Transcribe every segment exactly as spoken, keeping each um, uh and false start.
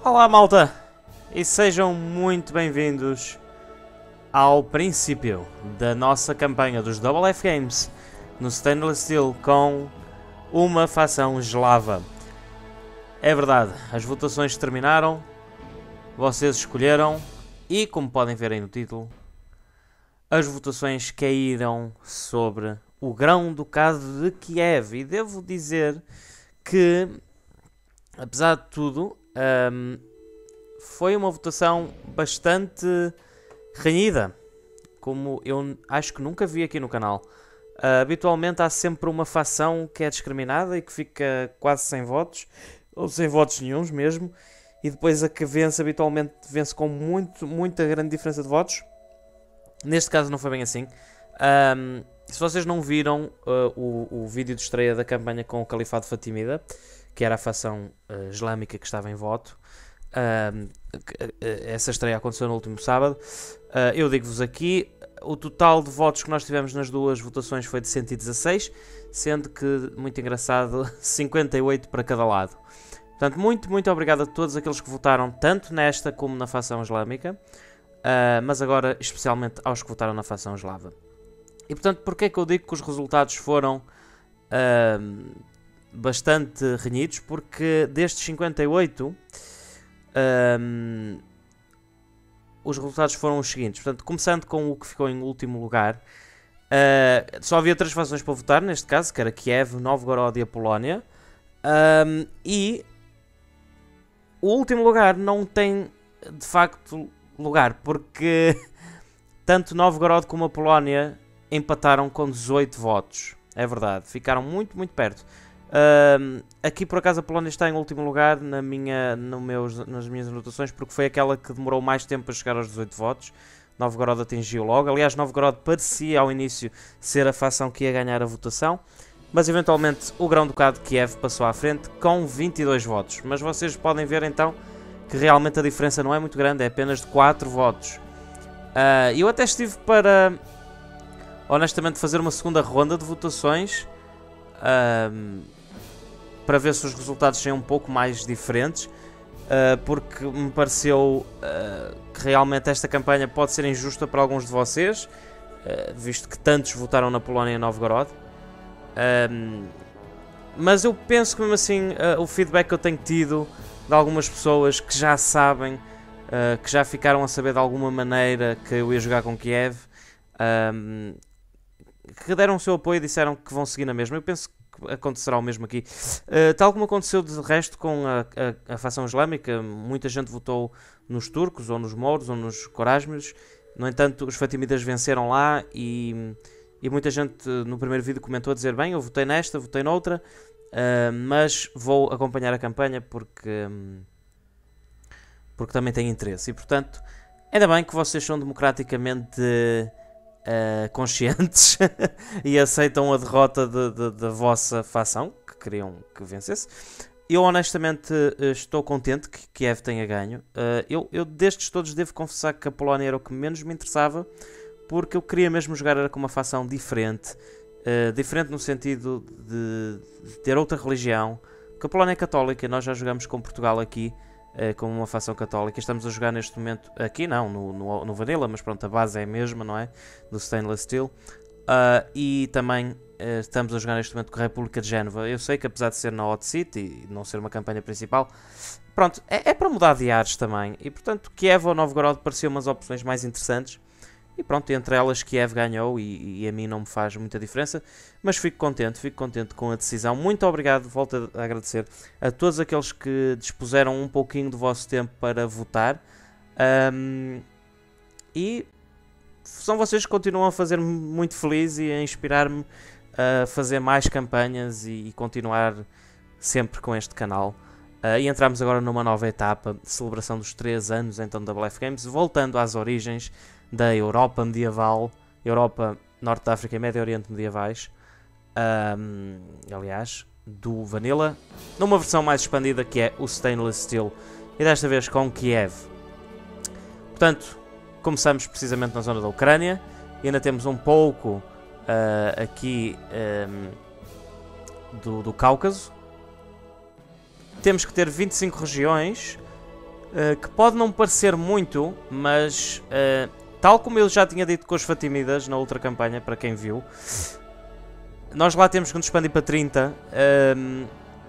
Olá malta, e sejam muito bem-vindos ao princípio da nossa campanha dos Double F Games no Stainless Steel com uma facção eslava. É verdade, as votações terminaram, vocês escolheram e, como podem ver aí no título, as votações caíram sobre o Grão-Ducado de Kiev. E devo dizer que, apesar de tudo, Um, foi uma votação bastante renhida, como eu acho que nunca vi aqui no canal. Uh, habitualmente há sempre uma facção que é discriminada e que fica quase sem votos, ou sem votos nenhuns mesmo, e depois a que vence habitualmente vence com muito, muita grande diferença de votos. Neste caso não foi bem assim. Um, se vocês não viram uh, o, o vídeo de estreia da campanha com o Califado Fatimida, que era a facção uh, islâmica que estava em voto, uh, essa estreia aconteceu no último sábado. Uh, eu digo-vos aqui, o total de votos que nós tivemos nas duas votações foi de cento e dezasseis, sendo que, muito engraçado, cinquenta e oito para cada lado. Portanto, muito, muito obrigado a todos aqueles que votaram, tanto nesta como na facção islâmica, uh, mas agora especialmente aos que votaram na facção eslava. E portanto, porquê é que eu digo que os resultados foram Uh, bastante renhidos? Porque destes cinquenta e oito um, os resultados foram os seguintes. Portanto, começando com o que ficou em último lugar, uh, só havia três fações para votar neste caso, que era Kiev, Novgorod e a Polónia, um, e o último lugar não tem de facto lugar, porque tanto Novgorod como a Polónia empataram com dezoito votos. É verdade, ficaram muito, muito perto. Uh, aqui por acaso a Polónia está em último lugar na minha, no meus, nas minhas anotações, porque foi aquela que demorou mais tempo a chegar aos dezoito votos. Novgorod atingiu logo. Aliás, Novgorod parecia ao início ser a facção que ia ganhar a votação, mas eventualmente o Grão-Ducado de Kiev passou à frente com vinte e dois votos. Mas vocês podem ver então que realmente a diferença não é muito grande, é apenas de quatro votos. Uh, eu até estive para, honestamente, fazer uma segunda ronda de votações, uh, para ver se os resultados são um pouco mais diferentes, uh, porque me pareceu uh, que realmente esta campanha pode ser injusta para alguns de vocês, uh, visto que tantos votaram na Polónia e Novgorod. Uh, mas eu penso que mesmo assim uh, o feedback que eu tenho tido de algumas pessoas que já sabem, uh, que já ficaram a saber de alguma maneira que eu ia jogar com Kiev, uh, que deram o seu apoio e disseram que vão seguir na mesma. Eu penso que acontecerá o mesmo aqui, uh, tal como aconteceu de resto com a, a, a facção islâmica. Muita gente votou nos turcos, ou nos mouros, ou nos corásmios. No entanto, os fatimidas venceram lá e, e muita gente no primeiro vídeo comentou a dizer: bem, eu votei nesta, votei noutra, uh, mas vou acompanhar a campanha porque, um, porque também tenho interesse. E portanto, ainda bem que vocês são democraticamente Uh, conscientes e aceitam a derrota de, de, da vossa facção, que queriam que vencesse. Eu honestamente uh, estou contente que Kiev tenha ganho. Uh, eu, eu destes todos devo confessar que a Polónia era o que menos me interessava, porque eu queria mesmo jogar era com uma facção diferente, uh, diferente no sentido de, de ter outra religião, porque a Polónia é católica. Nós já jogamos com Portugal aqui, Uh, como uma facção católica. Estamos a jogar neste momento, aqui não, no, no, no Vanilla, mas pronto, a base é a mesma, não é? Do Stainless Steel. Uh, e também uh, estamos a jogar neste momento com a República de Génova. Eu sei que apesar de ser na Hot City e não ser uma campanha principal, pronto, é, é para mudar de ares também. E portanto, Kiev ou Novgorod pareciam umas opções mais interessantes. E pronto, entre elas Kiev ganhou e, e a mim não me faz muita diferença, mas fico contente, fico contente com a decisão. Muito obrigado, volto a agradecer a todos aqueles que dispuseram um pouquinho do vosso tempo para votar, um, e são vocês que continuam a fazer-me muito feliz e a inspirar-me a fazer mais campanhas e, e continuar sempre com este canal. Uh, e entramos agora numa nova etapa de celebração dos três anos então da Double F Games, voltando às origens da Europa medieval, Europa, Norte da África e Médio Oriente medievais, um, aliás, do Vanilla, numa versão mais expandida que é o Stainless Steel, e desta vez com Kiev. Portanto, começamos precisamente na zona da Ucrânia, e ainda temos um pouco uh, aqui um, do, do Cáucaso. Temos que ter vinte e cinco regiões uh, que pode não parecer muito, mas uh, tal como eu já tinha dito com os Fatimidas na outra campanha, para quem viu, nós lá temos que nos expandir para trinta. Um,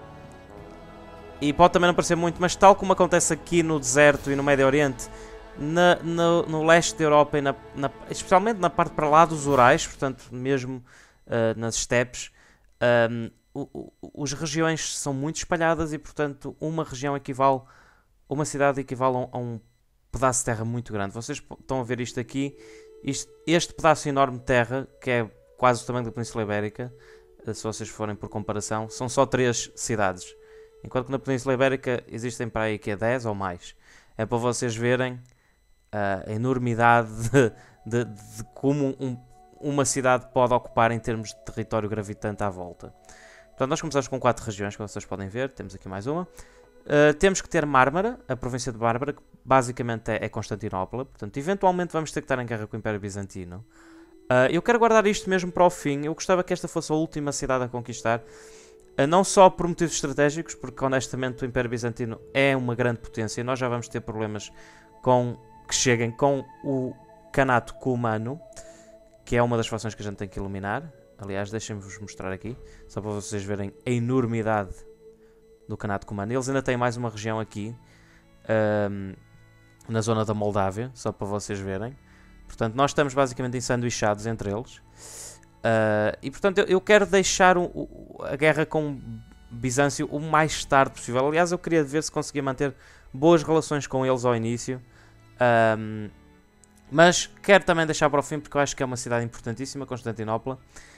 e pode também não parecer muito, mas tal como acontece aqui no deserto e no Médio Oriente, na, no, no leste da Europa, e na, na, especialmente na parte para lá dos Urais, portanto mesmo uh, nas estepes, um, o, o, as regiões são muito espalhadas e portanto uma região equivale, uma cidade equivale a um pedaço de terra muito grande. Vocês estão a ver isto aqui, isto, este pedaço enorme de terra, que é quase o tamanho da Península Ibérica, se vocês forem por comparação, são só três cidades. Enquanto que na Península Ibérica existem para aí que é dez ou mais. É para vocês verem uh, a enormidade de, de, de como um, uma cidade pode ocupar em termos de território gravitante à volta. Portanto, nós começamos com quatro regiões, como vocês podem ver. Temos aqui mais uma. Uh, temos que ter Mármara, a província de Bárbara, que basicamente é, é Constantinopla. Portanto, eventualmente vamos ter que estar em guerra com o Império Bizantino. Uh, eu quero guardar isto mesmo para o fim. Eu gostava que esta fosse a última cidade a conquistar. Uh, não só por motivos estratégicos, porque honestamente o Império Bizantino é uma grande potência. E nós já vamos ter problemas com, que cheguem com o Kanato Cumano, que é uma das fações que a gente tem que eliminar. Aliás, deixem-me-vos mostrar aqui, só para vocês verem a enormidade do Kanato Cumano. Eles ainda têm mais uma região aqui, um, na zona da Moldávia, só para vocês verem. Portanto, nós estamos basicamente ensanduichados entre eles. Uh, e, portanto, eu, eu quero deixar o, o, a guerra com Bizâncio o mais tarde possível. Aliás, eu queria ver se conseguia manter boas relações com eles ao início. Um, mas quero também deixar para o fim, porque eu acho que é uma cidade importantíssima, Constantinopla.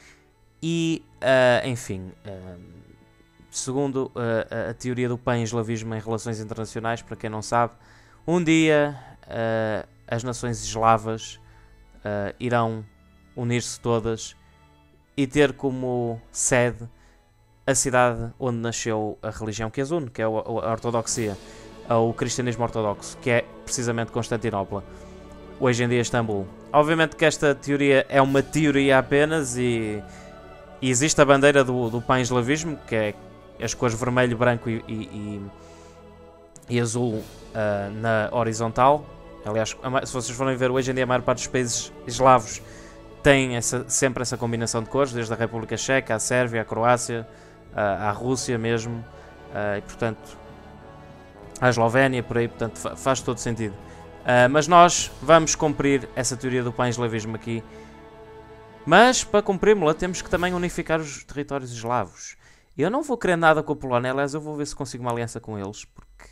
E, uh, enfim, uh, segundo uh, a teoria do pan-eslavismo em relações internacionais, para quem não sabe, um dia uh, as nações eslavas uh, irão unir-se todas e ter como sede a cidade onde nasceu a religião que as une, que é a ortodoxia, o cristianismo ortodoxo, que é precisamente Constantinopla, hoje em dia Istambul. Obviamente que esta teoria é uma teoria apenas e, e existe a bandeira do, do pan-eslavismo, que é as cores vermelho, branco e, e, e, e azul uh, na horizontal. Aliás, se vocês forem ver, hoje em dia a maior parte dos países eslavos tem essa, sempre essa combinação de cores, desde a República Checa, a Sérvia, a Croácia, a, a Rússia mesmo, uh, e portanto a Eslovénia, por aí, portanto fa faz todo sentido. Uh, mas nós vamos cumprir essa teoria do pan-eslavismo aqui. Mas para cumprirmos-la temos que também unificar os territórios eslavos. Eu não vou querer nada com a Polónia, aliás eu vou ver se consigo uma aliança com eles, porque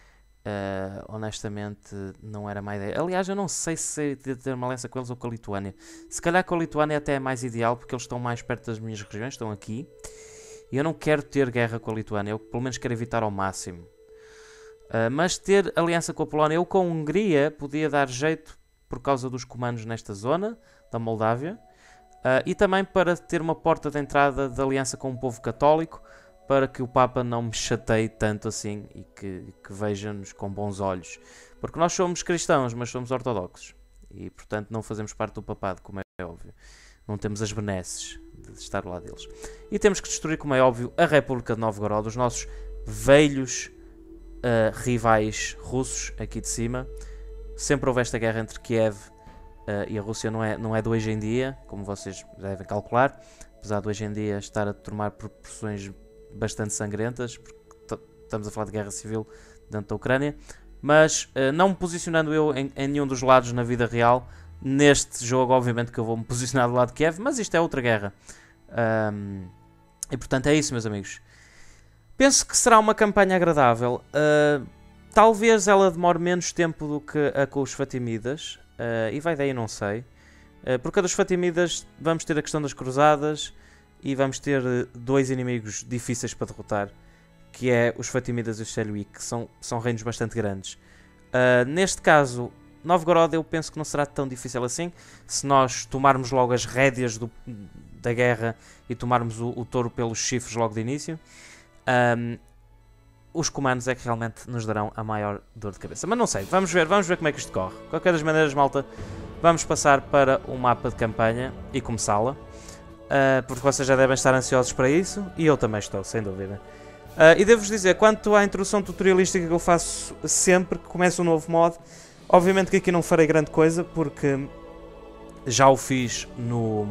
uh, honestamente não era má ideia. Aliás, eu não sei se de ter uma aliança com eles ou com a Lituânia. Se calhar com a Lituânia até é mais ideal, porque eles estão mais perto das minhas regiões, estão aqui. E eu não quero ter guerra com a Lituânia, eu pelo menos quero evitar ao máximo. Uh, mas ter aliança com a Polónia ou com a Hungria podia dar jeito por causa dos comandos nesta zona da Moldávia. Uh, e também para ter uma porta de entrada de aliança com o povo católico, para que o Papa não me chateie tanto assim e que, que veja-nos com bons olhos. Porque nós somos cristãos, mas somos ortodoxos. E, portanto, não fazemos parte do papado, como é óbvio. Não temos as benesses de estar lá deles. E temos que destruir, como é óbvio, a República de Novgorod, os nossos velhos uh, rivais russos aqui de cima. Sempre houve esta guerra entre Kiev Uh, e a Rússia não é, não é de hoje em dia, como vocês devem calcular, apesar de hoje em dia estar a tomar proporções bastante sangrentas, porque estamos a falar de guerra civil dentro da Ucrânia, mas uh, não me posicionando eu em, em nenhum dos lados na vida real, neste jogo obviamente que eu vou me posicionar do lado de Kiev, mas isto é outra guerra. Um, e portanto é isso, meus amigos. Penso que será uma campanha agradável. Uh, talvez ela demore menos tempo do que a com os Fatimidas. Uh, e vai daí, não sei. Uh, porque a dos Fatimidas vamos ter a questão das cruzadas e vamos ter uh, dois inimigos difíceis para derrotar, que é os Fatimidas e os Seleuci, que são, são reinos bastante grandes. Uh, neste caso, Novgorod eu penso que não será tão difícil assim, se nós tomarmos logo as rédeas do, da guerra e tomarmos o, o touro pelos chifres logo de início. Um, Os comandos é que realmente nos darão a maior dor de cabeça. Mas não sei, vamos ver, vamos ver como é que isto corre. De qualquer das maneiras, malta, vamos passar para o mapa de campanha e começá-la. Uh, porque vocês já devem estar ansiosos para isso. E eu também estou, sem dúvida. Uh, e devo-vos dizer, quanto à introdução tutorialística que eu faço sempre que começa um novo mod, obviamente que aqui não farei grande coisa, porque já o fiz no,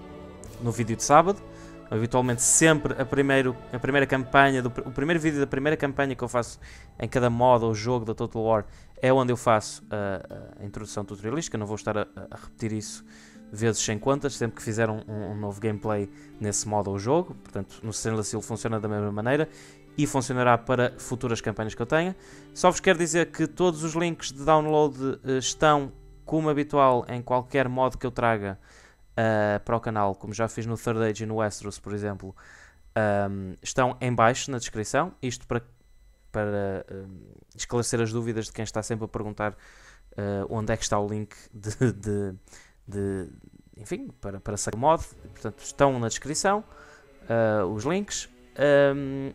no vídeo de sábado. Habitualmente sempre a, primeiro, a primeira campanha, do, o primeiro vídeo da primeira campanha que eu faço em cada modo ou jogo da Total War é onde eu faço a, a introdução tutorialística. Não vou estar a, a repetir isso vezes sem contas, sempre que fizer um, um novo gameplay nesse modo ou jogo. Portanto, no Stainless Steel funciona da mesma maneira e funcionará para futuras campanhas que eu tenha. Só vos quero dizer que todos os links de download uh, estão, como habitual, em qualquer modo que eu traga Uh, para o canal, como já fiz no Third Age e no Westeros, por exemplo, um, estão em baixo na descrição. Isto para, para um, esclarecer as dúvidas de quem está sempre a perguntar uh, onde é que está o link de, de, de enfim, para, para sacar o mod. Portanto, estão na descrição uh, os links. Um,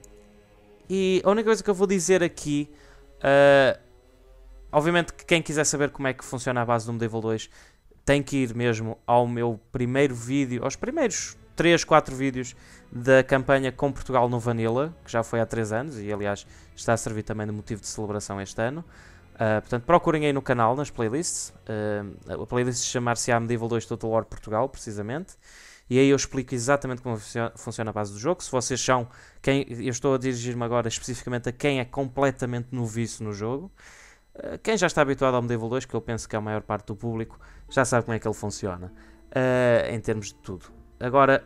e a única coisa que eu vou dizer aqui, uh, obviamente que quem quiser saber como é que funciona a base do Medieval dois tem que ir mesmo ao meu primeiro vídeo, aos primeiros três, quatro vídeos da campanha com Portugal no Vanilla, que já foi há três anos e aliás está a servir também de motivo de celebração este ano. Uh, portanto, procurem aí no canal, nas playlists. Uh, a playlist chamar-se-á Medieval dois Total War Portugal, precisamente. E aí eu explico exatamente como funciona a base do jogo. Se vocês são quem, eu estou a dirigir-me agora especificamente a quem é completamente noviço no jogo. Uh, quem já está habituado ao Medieval dois, que eu penso que é a maior parte do público, já sabe como é que ele funciona, uh, em termos de tudo. Agora,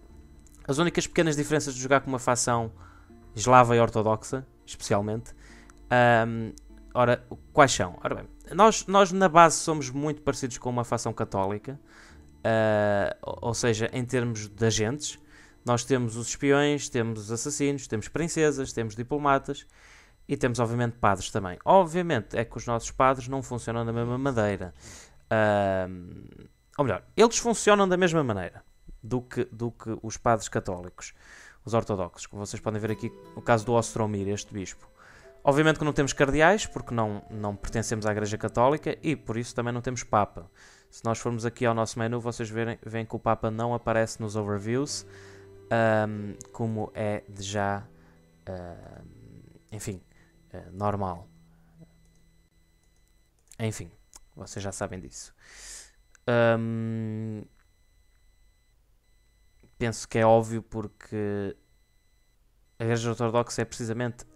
as únicas pequenas diferenças de jogar com uma facção eslava e ortodoxa, especialmente, um, ora, quais são? Ora bem, nós, nós na base somos muito parecidos com uma facção católica, uh, ou seja, em termos de agentes, nós temos os espiões, temos os assassinos, temos princesas, temos diplomatas e temos obviamente padres também. Obviamente é que os nossos padres não funcionam da mesma maneira. Uh, ou melhor, eles funcionam da mesma maneira do que, do que os padres católicos, os ortodoxos, como vocês podem ver aqui no caso do Ostromir, este bispo. Obviamente que não temos cardeais, porque não, não pertencemos à Igreja Católica e por isso também não temos Papa. Se nós formos aqui ao nosso menu, vocês verem, veem que o Papa não aparece nos overviews, um, como é de já, uh, enfim, uh, normal. Enfim. Vocês já sabem disso. Um, penso que é óbvio porque a Igreja Ortodoxa é precisamente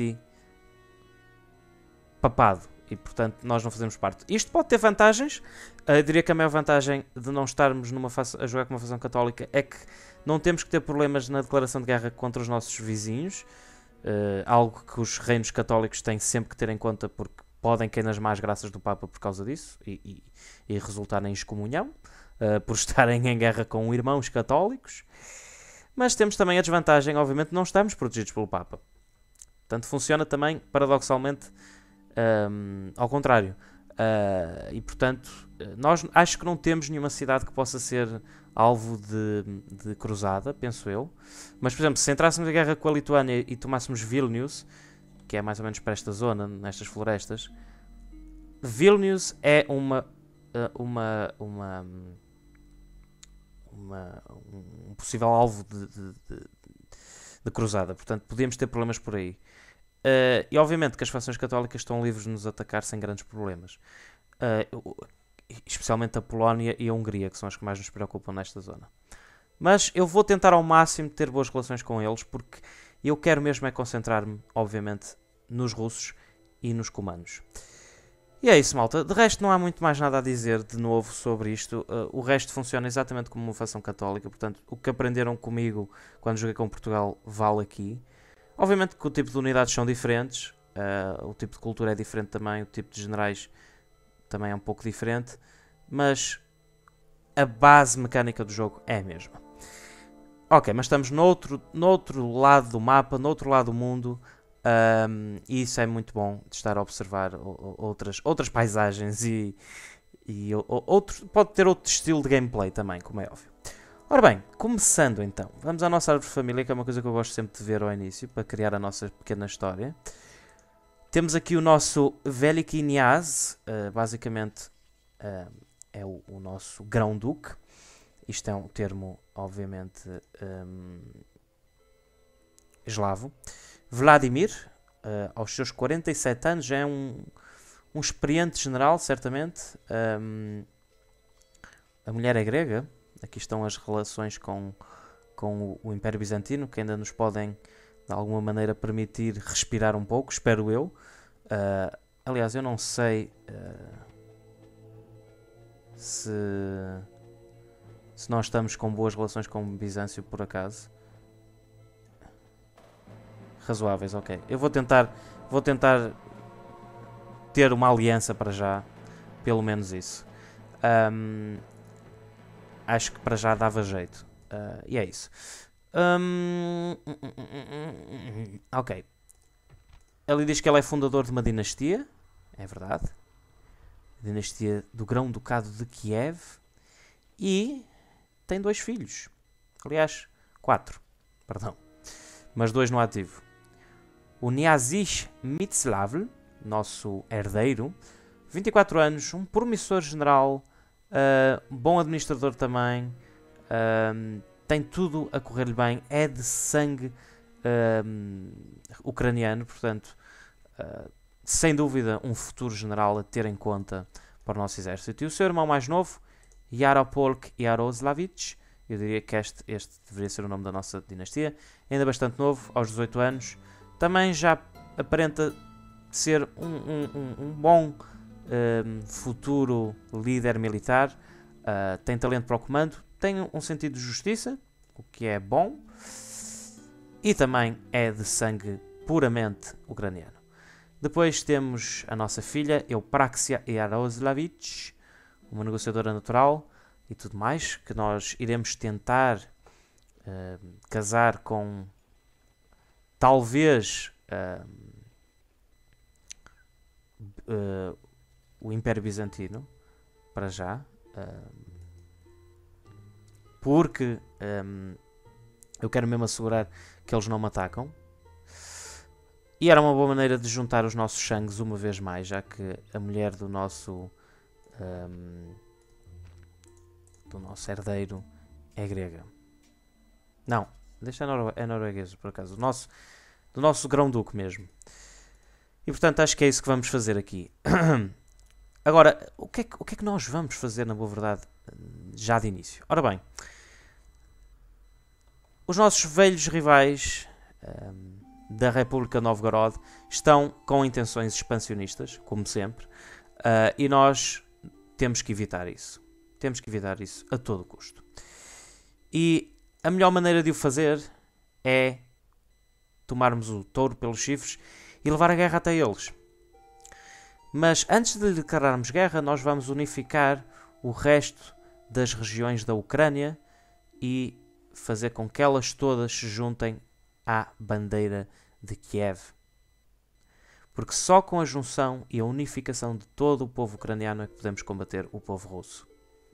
anti-papado e, portanto, nós não fazemos parte. Isto pode ter vantagens. Eu diria que a maior vantagem de não estarmos numa a jogar com uma facção católica é que não temos que ter problemas na declaração de guerra contra os nossos vizinhos. Uh, algo que os reinos católicos têm sempre que ter em conta porque podem cair nas más graças do Papa por causa disso e, e, e resultar em excomunhão uh, por estarem em guerra com irmãos católicos. Mas temos também a desvantagem, obviamente, de não estarmos protegidos pelo Papa. Portanto, funciona também, paradoxalmente, um, ao contrário. Uh, e, portanto, nós acho que não temos nenhuma cidade que possa ser alvo de, de cruzada, penso eu. Mas, por exemplo, se entrássemos em guerra com a Lituânia e tomássemos Vilnius, que é mais ou menos para esta zona, nestas florestas, Vilnius é uma, uma, uma, uma um possível alvo de, de, de, de cruzada. Portanto, podíamos ter problemas por aí. Uh, e obviamente que as facções católicas estão livres de nos atacar sem grandes problemas. Uh, especialmente a Polónia e a Hungria, que são as que mais nos preocupam nesta zona. Mas eu vou tentar ao máximo ter boas relações com eles, porque eu quero mesmo é concentrar-me, obviamente, nos russos e nos cumanos. E é isso, malta. De resto, não há muito mais nada a dizer de novo sobre isto. Uh, o resto funciona exatamente como uma facção católica. Portanto, o que aprenderam comigo quando joguei com Portugal vale aqui. Obviamente que o tipo de unidades são diferentes. Uh, o tipo de cultura é diferente também. O tipo de generais também é um pouco diferente. Mas a base mecânica do jogo é a mesma. Ok, mas estamos noutro, noutro lado do mapa, noutro lado do mundo. Um, e isso é muito bom de estar a observar outras, outras paisagens e, e outro, pode ter outro estilo de gameplay também, como é óbvio. Ora bem, começando então, vamos à nossa árvore de família, que é uma coisa que eu gosto sempre de ver ao início, para criar a nossa pequena história. Temos aqui o nosso Veliki Kniaz, uh, basicamente uh, é o, o nosso grão-duque. Isto é um termo, obviamente, um, eslavo. Vladimir, uh, aos seus quarenta e sete anos, já é um, um experiente general, certamente. Um, a mulher é grega. Aqui estão as relações com, com o, o Império Bizantino, que ainda nos podem, de alguma maneira, permitir respirar um pouco, espero eu. Uh, aliás, eu não sei uh, se, se nós estamos com boas relações com o Bizâncio, por acaso. Razoáveis, ok. Eu vou tentar, vou tentar ter uma aliança para já, pelo menos isso. Um, acho que para já dava jeito. Uh, e é isso. Um, ok. Ele diz que ele é fundador de uma dinastia. É verdade. A dinastia do Grão-Ducado de Kiev. E tem dois filhos. Aliás, quatro. Perdão. Mas dois no ativo. O Niazish Mitslavl, nosso herdeiro, vinte e quatro anos, um promissor general, uh, bom administrador também, uh, tem tudo a correr-lhe bem, é de sangue uh, ucraniano, portanto, uh, sem dúvida um futuro general a ter em conta para o nosso exército. E o seu irmão mais novo, Yaropolk Yaroslavich, eu diria que este, este deveria ser o nome da nossa dinastia, ainda bastante novo, aos dezoito anos, também já aparenta ser um, um, um, um bom um, futuro líder militar, uh, tem talento para o comando, tem um sentido de justiça, o que é bom, e também é de sangue puramente ucraniano. Depois temos a nossa filha, Eupraxia Yaroslavich, uma negociadora natural e tudo mais, que nós iremos tentar uh, casar com talvez uh, uh, o Império Bizantino, para já, uh, porque um, eu quero mesmo assegurar que eles não me atacam. E era uma boa maneira de juntar os nossos sangues uma vez mais, já que a mulher do nosso um, do nosso herdeiro é grega. Não, deixa é, noro é norueguês, por acaso. O nosso, do nosso grão-duque mesmo. E portanto acho que é isso que vamos fazer aqui. Agora, o que, é que, o que é que nós vamos fazer, na boa verdade, já de início? Ora bem, os nossos velhos rivais um, da República de Novgorod estão com intenções expansionistas, como sempre, uh, e nós temos que evitar isso. Temos que evitar isso a todo custo. E a melhor maneira de o fazer é tomarmos o touro pelos chifres e levar a guerra até eles. Mas antes de declararmos guerra, nós vamos unificar o resto das regiões da Ucrânia e fazer com que elas todas se juntem à bandeira de Kiev. Porque só com a junção e a unificação de todo o povo ucraniano é que podemos combater o povo russo.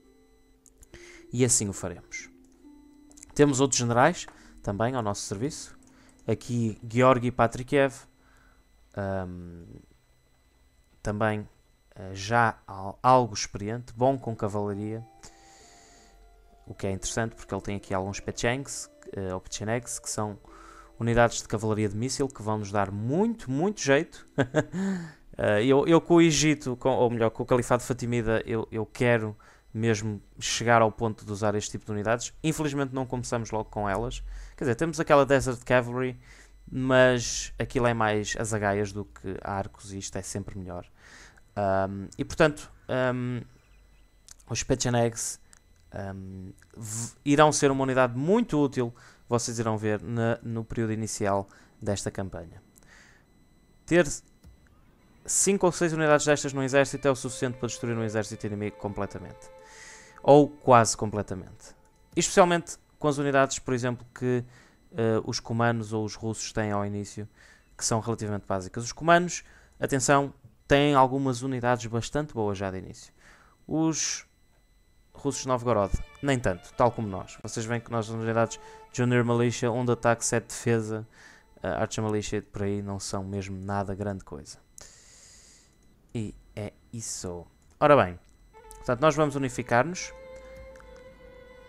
E assim o faremos. Temos outros generais também ao nosso serviço. Aqui Georgi Patrikiev, um, também uh, já algo experiente, bom com cavalaria, o que é interessante porque ele tem aqui alguns Pechengs, uh, ou Pechenegs, que são unidades de cavalaria de míssil que vão nos dar muito, muito jeito. uh, eu, eu com o Egito, com, ou melhor, com o Califado Fatimida, eu, eu quero mesmo chegar ao ponto de usar este tipo de unidades. Infelizmente não começamos logo com elas. Quer dizer, temos aquela Desert Cavalry, mas aquilo é mais azagaias do que arcos e isto é sempre melhor. Um, e portanto, um, os Pechenegs um, irão ser uma unidade muito útil, vocês irão ver na, no período inicial desta campanha. Ter cinco ou seis unidades destas no exército é o suficiente para destruir um exército inimigo completamente. Ou quase completamente. Especialmente com as unidades, por exemplo, que uh, os cumanos ou os russos têm ao início, que são relativamente básicas. Os cumanos, atenção, têm algumas unidades bastante boas já de início. Os russos de Novgorod, nem tanto, tal como nós. Vocês veem que nós temos unidades Junior Militia, um de ataque, sete de defesa, uh, Archer Militia, por aí não são mesmo nada grande coisa. E é isso. Ora bem, portanto nós vamos unificar-nos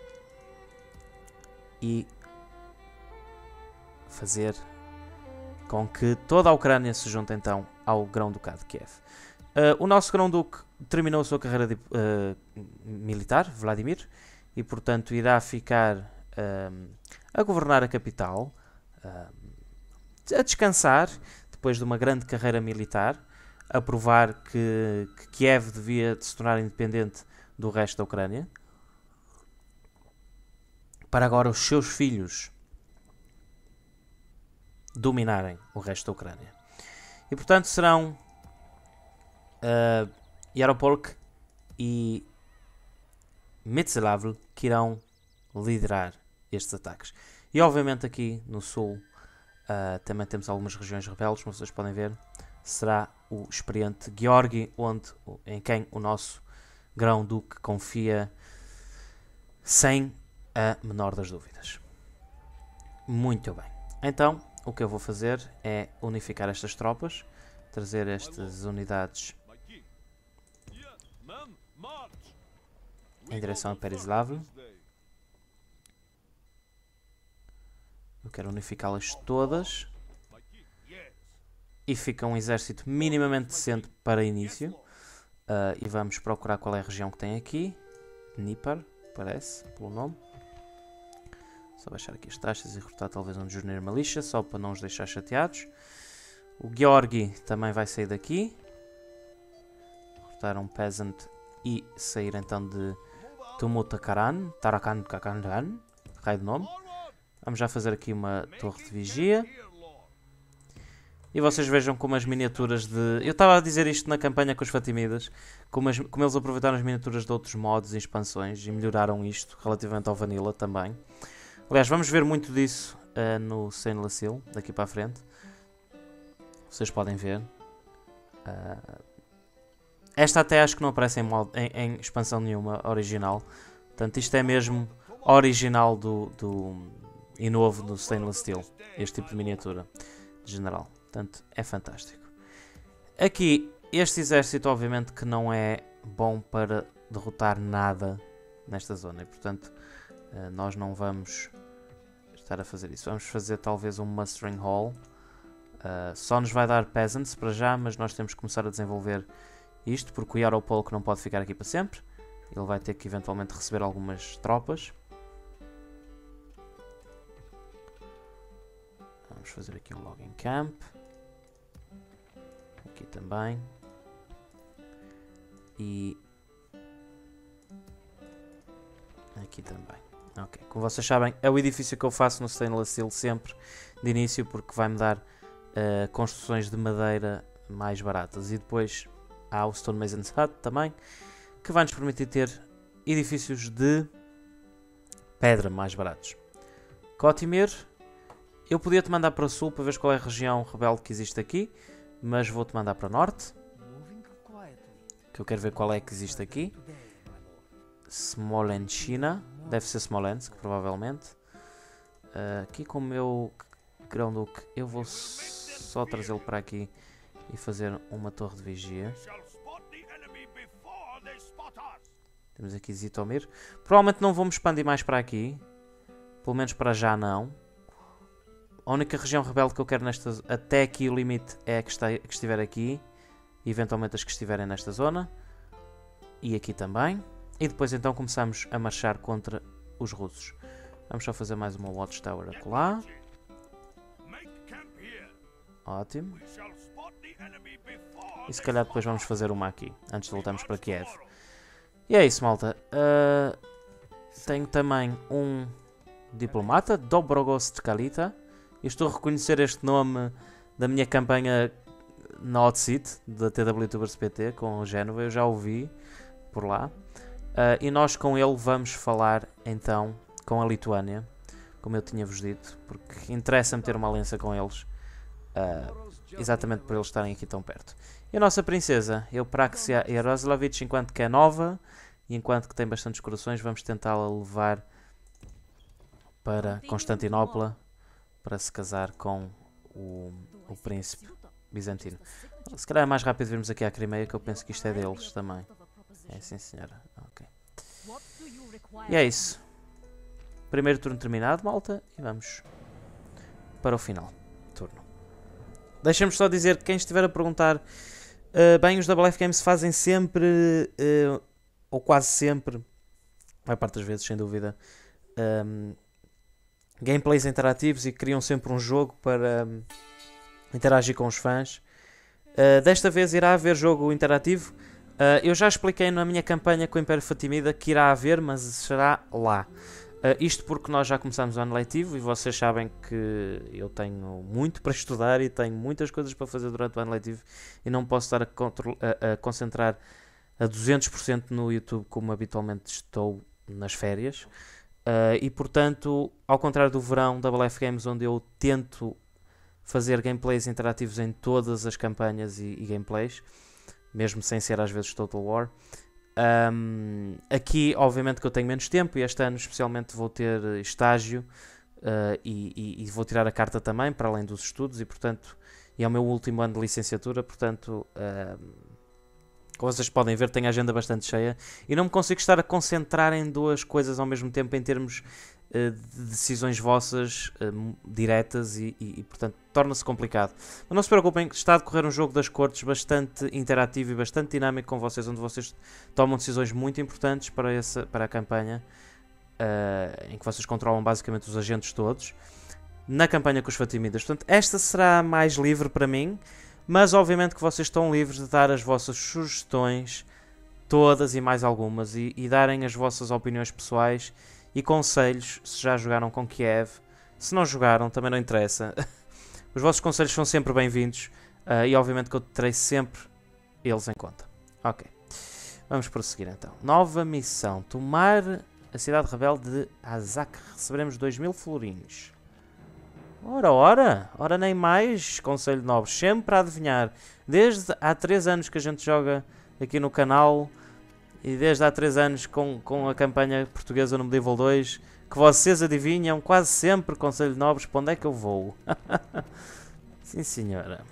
e fazer com que toda a Ucrânia se junte então ao Grão-Ducado de Kiev. Uh, o nosso Grão-Duque terminou a sua carreira de, uh, militar, Vladimir, e portanto irá ficar uh, a governar a capital, uh, a descansar, depois de uma grande carreira militar, a provar que, que Kiev devia se tornar independente do resto da Ucrânia, para agora os seus filhos dominarem o resto da Ucrânia. E portanto serão uh, Yaropolk e Mytslavl que irão liderar estes ataques. E obviamente aqui no sul uh, também temos algumas regiões rebeldes, como vocês podem ver. Será o experiente Georgi, onde, em quem o nosso Grão-Duque confia sem a menor das dúvidas. Muito bem. Então, o que eu vou fazer é unificar estas tropas, trazer estas unidades em direção a Perislavl. Eu quero unificá-las todas. E fica um exército minimamente decente para início. Uh, e vamos procurar qual é a região que tem aqui. Dnipro, parece, pelo nome. Só baixar aqui as taxas e recrutar talvez um Junior Militia, só para não os deixar chateados. O Georgi também vai sair daqui. Recrutar um Peasant e sair então de Tumutakaran, Tarakan Kakandan, raio de nome. Vamos já fazer aqui uma torre de vigia. E vocês vejam como as miniaturas de... Eu estava a dizer isto na campanha com os Fatimidas, como, as... como eles aproveitaram as miniaturas de outros modos e expansões e melhoraram isto relativamente ao Vanilla também. Aliás, vamos ver muito disso uh, no Stainless Steel, daqui para a frente. Vocês podem ver. Uh, esta até acho que não aparece em, mod, em, em expansão nenhuma original. Portanto, isto é mesmo original do, do, e novo do Stainless Steel. Este tipo de miniatura, de general. Portanto, é fantástico. Aqui, este exército obviamente que não é bom para derrotar nada nesta zona. E, portanto, uh, nós não vamos... estar a fazer isso. Vamos fazer talvez um mustering hall. Uh, só nos vai dar peasants para já, mas nós temos que começar a desenvolver isto, porque o Yaropolk não pode ficar aqui para sempre. Ele vai ter que eventualmente receber algumas tropas. Vamos fazer aqui um logging camp. Aqui também. E aqui também. Ok, como vocês sabem, é o edifício que eu faço no Stainless Steel sempre de início, porque vai-me dar uh, construções de madeira mais baratas. E depois há o Stone Mason's Hut também, que vai nos permitir ter edifícios de pedra mais baratos. Kotimir, eu podia-te mandar para o sul para ver qual é a região rebelde que existe aqui, mas vou-te mandar para o norte, que eu quero ver qual é que existe aqui. Smolenchina, deve ser Smolensk, provavelmente. Uh, aqui com o meu Grão-Duque, eu vou só trazê-lo para aqui e fazer uma torre de vigia. Temos aqui Zitomir. Provavelmente não vou me expandir mais para aqui, pelo menos para já não. A única região rebelde que eu quero nesta, até aqui o limite é a que, está, que estiver aqui, e eventualmente as que estiverem nesta zona, e aqui também. E depois então começamos a marchar contra os russos. Vamos só fazer mais uma Watchtower acolá. Ótimo. E se calhar depois vamos fazer uma aqui, antes de voltarmos para Kiev. E é isso, malta. Uh, tenho também um diplomata, Dobrogost Kalita. Eu estou a reconhecer este nome da minha campanha na Hot Seat, da T W Tubers P T, com o Génova. Eu já o vi por lá. Uh, e nós com ele vamos falar então com a Lituânia, como eu tinha-vos dito, porque interessa-me ter uma aliança com eles, uh, exatamente por eles estarem aqui tão perto. E a nossa princesa, Eupraxia Yaroslavich, enquanto que é nova e enquanto que tem bastantes corações, vamos tentá-la levar para Constantinopla para se casar com o, o príncipe bizantino. Se calhar é mais rápido virmos aqui à Crimeia, que eu penso que isto é deles também. É sim, senhora. Ok. E é isso. Primeiro turno terminado, malta. E vamos para o final do turno. Deixem-me só dizer que quem estiver a perguntar, uh, bem, os Double F Games fazem sempre, uh, ou quase sempre, a maior parte das vezes, sem dúvida, um, gameplays interativos e criam sempre um jogo para um, interagir com os fãs. Uh, desta vez irá haver jogo interativo. Uh, eu já expliquei na minha campanha com o Império Fatimida que irá haver, mas será lá. Uh, isto porque nós já começamos o ano letivo e vocês sabem que eu tenho muito para estudar e tenho muitas coisas para fazer durante o ano letivo e não posso estar a, a, a concentrar a duzentos por cento no YouTube como habitualmente estou nas férias. Uh, e portanto, ao contrário do verão da Double F Games, onde eu tento fazer gameplays interativos em todas as campanhas e, e gameplays, mesmo sem ser às vezes Total War, Um, aqui obviamente que eu tenho menos tempo e este ano especialmente vou ter estágio uh, e, e, e vou tirar a carta também para além dos estudos e portanto e é o meu último ano de licenciatura, portanto uh, como vocês podem ver tenho a agenda bastante cheia e não me consigo estar a concentrar em duas coisas ao mesmo tempo em termos uh, de decisões vossas uh, diretas e, e, e portanto torna-se complicado. Mas não se preocupem, está a decorrer um jogo das cortes bastante interativo e bastante dinâmico com vocês, onde vocês tomam decisões muito importantes para, essa, para a campanha, uh, em que vocês controlam basicamente os agentes todos, na campanha com os Fatimidas. Portanto, esta será mais livre para mim, mas obviamente que vocês estão livres de dar as vossas sugestões, todas e mais algumas, e, e darem as vossas opiniões pessoais e conselhos, se já jogaram com Kiev. Se não jogaram, também não interessa. Os vossos conselhos são sempre bem-vindos uh, e obviamente que eu terei sempre eles em conta. Ok, vamos prosseguir então. Nova missão, tomar a cidade rebelde de Azak. Receberemos dois mil florins. Ora, ora, ora nem mais, conselho nobre, sempre a adivinhar. Desde há três anos que a gente joga aqui no canal e desde há três anos com, com a campanha portuguesa no Medieval dois, que vocês adivinham quase sempre, conselho nobres, para onde é que eu vou? Sim, senhora.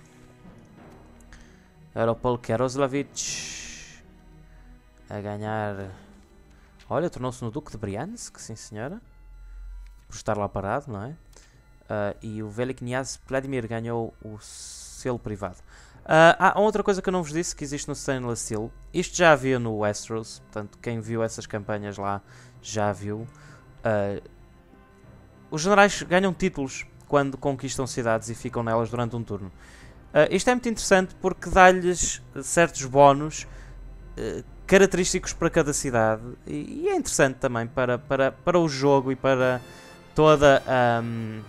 Aeropol Keroslavich a ganhar. Olha, tornou-se no Duque de Briansk, sim, senhora. Por estar lá parado, não é? Uh, e o Velho Kniaz Vladimir ganhou o selo privado. Uh, há outra coisa que eu não vos disse que existe no Stainless Steel. Isto já havia no Westeros, portanto, quem viu essas campanhas lá já viu. Uh, os generais ganham títulos quando conquistam cidades e ficam nelas durante um turno. Uh, isto é muito interessante porque dá-lhes certos bónus uh, característicos para cada cidade e, e é interessante também para, para, para o jogo e para toda um,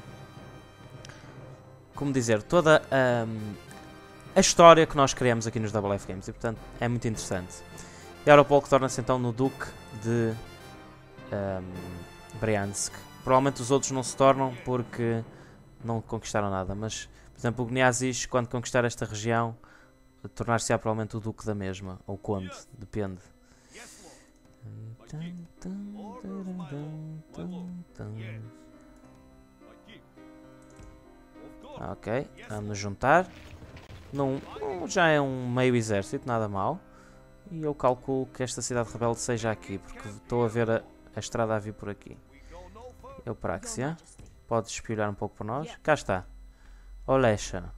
como dizer, toda um, a história que nós criamos aqui nos Double F Games e portanto é muito interessante. E Aeropol que torna-se então no Duque de um, Briansk. Provavelmente os outros não se tornam porque não conquistaram nada, mas por exemplo o Gniazis, quando conquistar esta região, tornar-se-á provavelmente o Duque da mesma, ou Conde, depende. Ok, vamos juntar. Não, não, já é um meio exército, nada mal. E eu calculo que esta cidade rebelde seja aqui, porque estou a ver a, a estrada a vir por aqui. Eupraxia, pode espiorar um pouco por nós. Cá está. Olesha.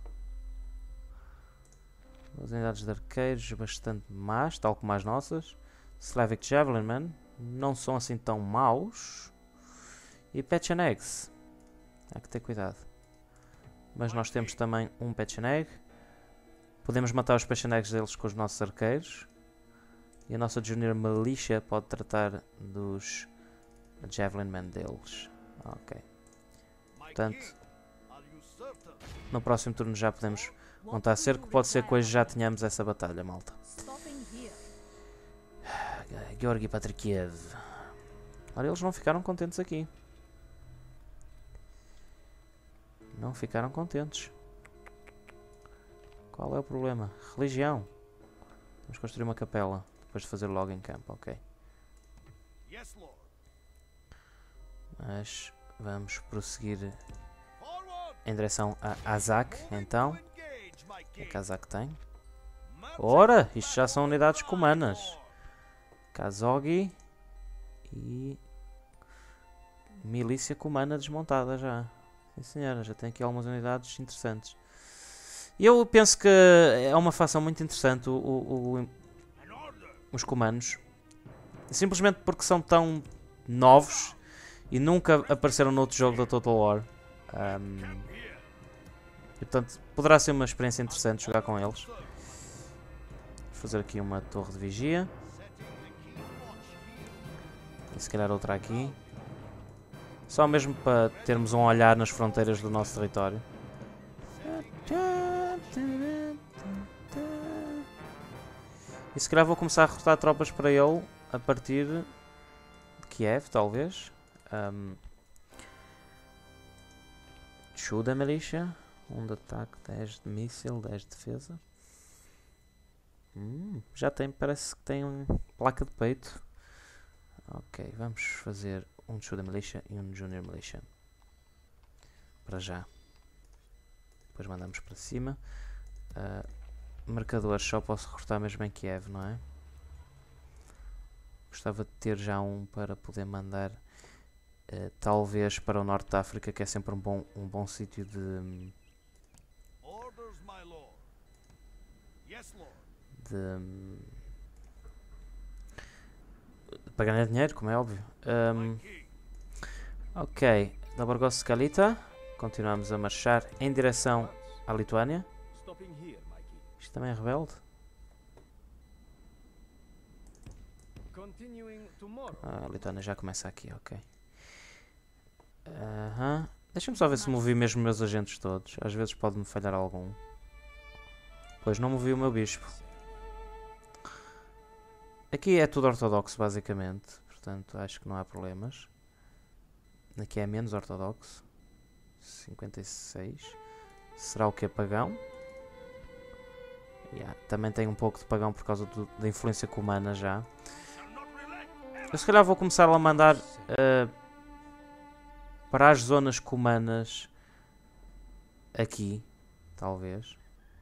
As unidades de arqueiros bastante más, tal como as nossas. Slavic Javelin Man não são assim tão maus. E Pechenegs. Há que ter cuidado. Mas nós temos também um Pecheneg. Podemos matar os Pechenegs deles com os nossos arqueiros. E a nossa Junior Militia pode tratar dos Javelin Man deles. Ok. Portanto, no próximo turno já podemos montar cerco. Pode ser que hoje já tenhamos essa batalha, malta. Georgi Patrikiev. Ora, eles não ficaram contentes aqui. Não ficaram contentes. Qual é o problema? Religião. Vamos construir uma capela depois de fazer logo em campo, ok. Mas vamos prosseguir em direção a Azak, então. O que é que Azak tem? Ora, isto já são unidades cumanas. Kazogi e milícia cumana desmontada já. Sim senhora, já tem aqui algumas unidades interessantes. E eu penso que é uma facção muito interessante, o, o, o, os comandos. Simplesmente porque são tão novos e nunca apareceram noutro jogo da Total War. Um, e, portanto, poderá ser uma experiência interessante jogar com eles. Vou fazer aqui uma torre de vigia. E se calhar outra aqui. Só mesmo para termos um olhar nas fronteiras do nosso território. E se calhar vou começar a recrutar tropas para ele a partir de Kiev, talvez. Um, Shoot da milícia. um de ataque, dez de míssil, dez de defesa. Hum, já tem, parece que tem uma placa de peito. Ok, vamos fazer um de Shoot da milícia e um de Junior milícia. Para já. Depois mandamos para cima. Uh, marcadores só posso recrutar mesmo em Kiev, não é? Gostava de ter já um para poder mandar uh, talvez para o norte da África, que é sempre um bom, um bom sítio de, de para ganhar dinheiro, como é óbvio. Um, ok, Dobrogos Kalita. Continuamos a marchar em direção à Lituânia. Isto também é rebelde? Ah, a Lituânia já começa aqui, ok. Uh-huh. Deixa-me só ver se movi mesmo meus agentes todos. Às vezes pode-me falhar algum. Pois não movi o meu bispo. Aqui é tudo ortodoxo, basicamente. Portanto, acho que não há problemas. Aqui é menos ortodoxo. cinquenta e seis. Será o que é pagão? Yeah, também tem um pouco de pagão por causa do, da influência cumana já. Eu se calhar vou começar a mandar uh, para as zonas cumanas aqui, talvez.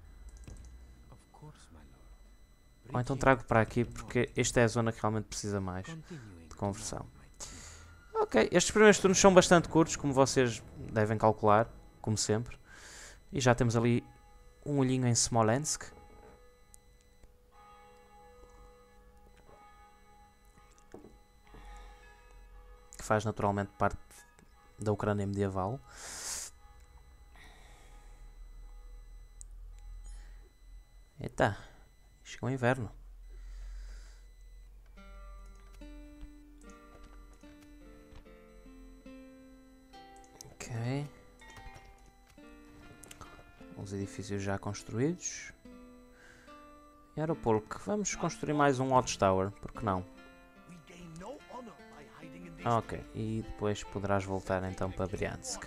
Ou então trago para aqui porque esta é a zona que realmente precisa mais de conversão. Ok, estes primeiros turnos são bastante curtos, como vocês devem calcular, como sempre. E já temos ali um olhinho em Smolensk. Que faz naturalmente parte da Ucrânia medieval. Eita, chegou o inverno. Ok. Os edifícios já construídos. Yaropolk, vamos construir mais um Watchtower, porque não? Ok, e depois poderás voltar então para Bryansk.